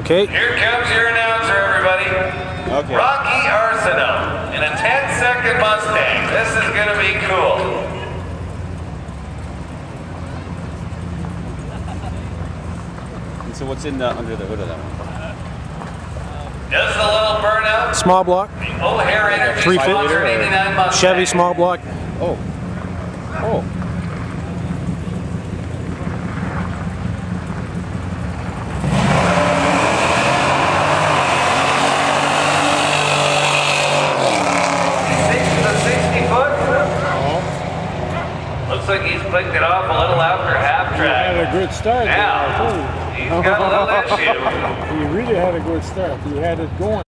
Okay. Here comes your announcer, everybody. Okay. Rocky Arsenal in a 10-second Mustang. This is going to be cool. And so what's in under the hood of that one? Just a little burnout. Small block. O'Hare Energy 350 sponsored 89 Mustang. Chevy small block. Oh. Oh. Looks like he's clicked it off a little after half track. He had a good start. Now, he's got a little issue. He really had a good start. He had it going.